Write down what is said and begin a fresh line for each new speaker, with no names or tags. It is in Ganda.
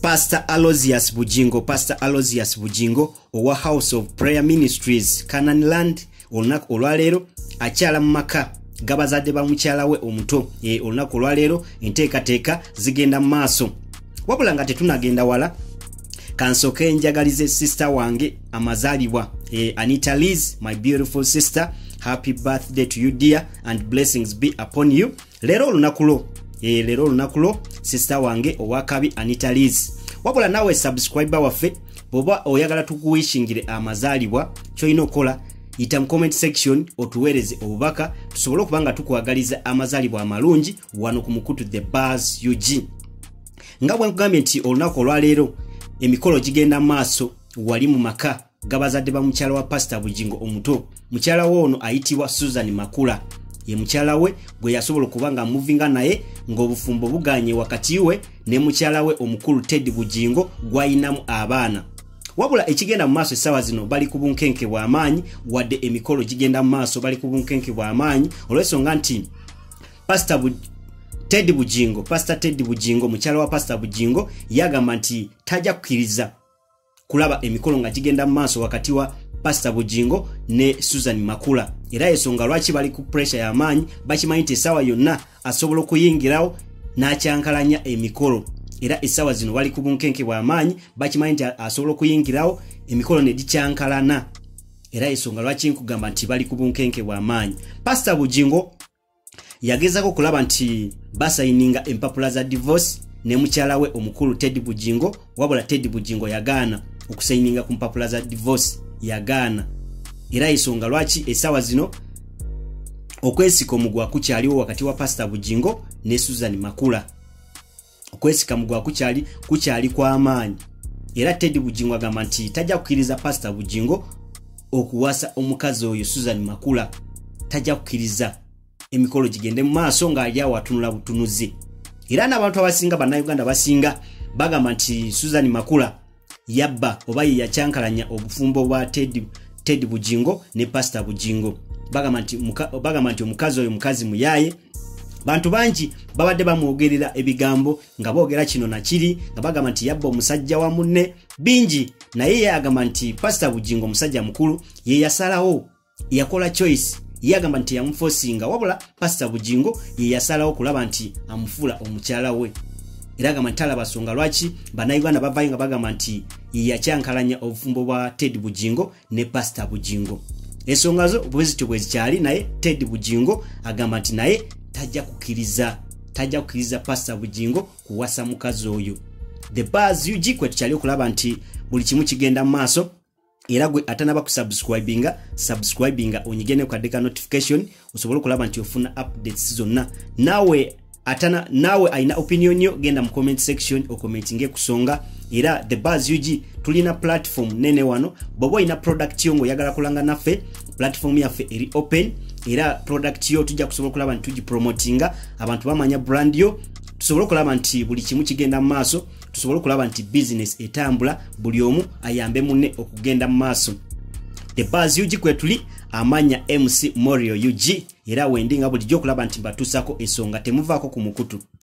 Pastor Aloysius Bugingo owa House of Prayer Ministries Canaan Land olunaku olwaleero akyala mu maka gabazadde ba mukyala we omuto olunaku olwaleero enteekateeka zigenda mu maaso wabula nga tetunagenda wala kansoke njagalize sister wange amazaalibwa Anita Liz, my beautiful sister, happy birthday to you dear and blessings be upon you. Lero lunakulo sister wange owakabi Anita Liz. Wabula nawe subscriber waffe boba oyagala tukuwishingire amazaalibwa kyoyina okola ita mu comment section otuweereze obubaka tusobole okubanga tukwagaliza amazaalibwa amalungi wano ku mukutu The Buzz UG. Nga bwe nkugambye nti olunaku olwaleero emikolo gigenda maaso wali mu maka gabazadde ba mukyala wa Pastor Bugingo omuto. Mukyala we ono ayitibwa Susan Makula. Ye mukyala we gwe yasobola kubanga movinga naye ng'obufumbo buganye wakati we ne mukyala we omukulu Ted Bugingo gwayinamu abaana. Wabula ekigenda mu maaso essaawa zino bali ku bunkenke bw'amaanyi wadde emikolo gigenda mu maaso bali ku bunkenke bw'amaanyi olw'ensonga nti Pastor Ted Bugingo mukyala wa Pastor Bugingo yagamba nti tajja kukkiriza kulaba emikolo nga gigenda mu maaso wakati wa Pastor Bugingo ne Susan Makula. Era ensonga lwaki bali ku pressure y'amaanyi bakimanyi nti essaawa yonna asobola okuyingirawo n'akyankalanya emikolo. Era essaawa zino bali ku bunkenke bw'amaanyi bakimanyi nti asobola okuyingirawo emikolo ne gikyankalana. Era ensonga lwaki nkugamba nti bali ku bunkenke bw'amaanyi. Pastor Bugingo yagezako kulaba nti basayininga empapula za divorce ne mukyala we omukulu Ted Bugingo, wabula Ted Bugingo yagaana okusayininga ku mpapula za divorce, yagaana. Era ensonga lwaki essaawa zino okwesika omugwa kukyaliwo wakati wa Pastor Bugingo ne Susan Makula. Okwesika mugwa kukyali kw'amaanyi. Era Ted Bugingo agamba nti tajja kukkiriza Pastor Bugingo okuwasa omukazi oyo Susan Makula. Tajja kukkiriza emikolo gigende mu maaso ng'ali awo atunula butunuzi. Era n'abantu abasinga bannayuganda basinga bagamba nti Susan Makula yabba oba ye yakyankalanya obufumbo bwa Ted Bugingo ne Pastor Bugingo. Bagamba nti omukazi oyo mukazi muyaye. Bantu bangi babadde bamwogerera ebigambo nga boogera kino na kiri nga bagamba nti yabba omusajja wa munne bingi, naye yagamba nti Pastor Bugingo musajja mukulu ye yasalawo yakola choice. Yagamba nti yamuforcinga wabula Pastor Bugingo ye yasalawo kulaba nti amufuula omukyala we. Era agamba nti talaba nsonga lwaki bannayuganda bavayo nga bagamba nti ye yakyankalanya obufumbo bwa Ted Bugingo ne Pastor Bugingo. Ensonga zo bwezityo bwe zikyali, naye Ted Bugingo agamba nti naye tajja kukkiriza Pastor Bugingo kuwasa mukazi oyo. The Buzz UG kwe tukyali okulaba nti buli kimu kigenda mu maaso. Era gwe atanaba ku subscribinga onyigene ku notification osobole okulaba nti ofuna updates zonna. Nawe alina opinion yo genda mu comment section okomentinge kusonga. Era The Buzz UG tulina platform nene wano. Bobo ina product yo ngoyagala kulanga naffe, platform yaffe eri open. Era product yo tujja kusobola okulaba nti tugipromotinga abantu bamanya brand yo. Tusobola okulaba nti buli kimu kigenda mu maaso. Tusobola okulaba nti business etambula, buli omu ayambe munne okugenda mu maaso. The Buzz UG kwe tuli amanya MC Morio UG. Era wendi nga bulijjo okulaba nti mbatuusako ensonga temuvaako ku mukutu.